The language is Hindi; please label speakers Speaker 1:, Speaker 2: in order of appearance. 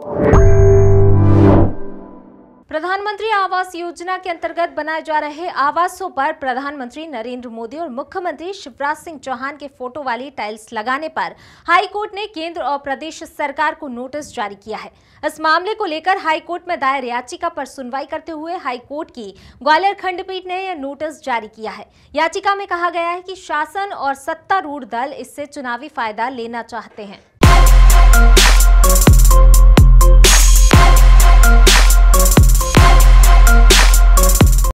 Speaker 1: प्रधानमंत्री आवास योजना के अंतर्गत बनाए जा रहे आवासों पर प्रधानमंत्री नरेंद्र मोदी और मुख्यमंत्री शिवराज सिंह चौहान के फोटो वाली टाइल्स लगाने पर हाई कोर्ट ने केंद्र और प्रदेश सरकार को नोटिस जारी किया है। इस मामले को लेकर हाई कोर्ट में दायर याचिका पर सुनवाई करते हुए हाई कोर्ट की ग्वालियर खंडपीठ ने यह नोटिस जारी किया है। याचिका में कहा गया है कि शासन और सत्तारूढ़ दल इससे चुनावी फायदा लेना चाहते हैं।